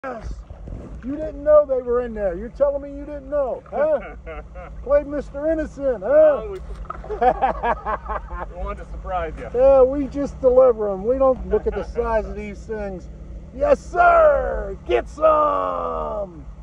Yes. You didn't know they were in there. You're telling me you didn't know, huh? Played Mr. Innocent, huh? No, we wanted to surprise you. Yeah, we just deliver them. We don't look at the size of these things. Yes, sir! Get some!